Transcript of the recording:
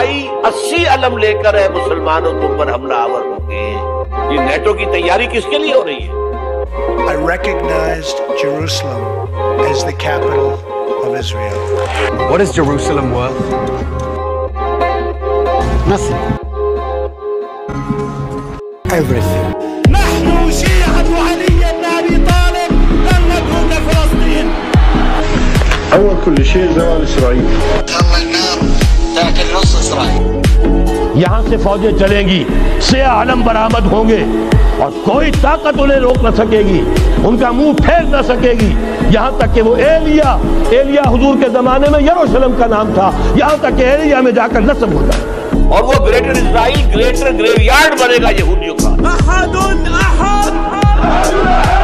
भाई 80 अलम लेकर है मुसलमानों तुम पर हमलावर होंगे। ये नेटो की तैयारी किसके लिए हो रही है? I recognized Jerusalem as the capital of Israel. What is Jerusalem worth? Nothing. Everything. نحن شيعة علي بن أبي طالب لن نترك فلسطين. أول كل شيء زوال إسرائيل. الله النار تأكل نص إسرائيل. यहाँ से फौजें चलेंगी, से आलम बरामद होंगे और कोई ताकत उन्हें रोक न सकेगी, उनका मुंह फेर न सकेगी। यहाँ तक कि वो एलिया हुजूर के जमाने में यरूशलेम का नाम था, यहाँ तक कि एलिया में जाकर नस्ब हो जाए और वो ग्रेटर इजराइल ग्रेटर ग्रेवयार्ड बनेगा यहूदियों का।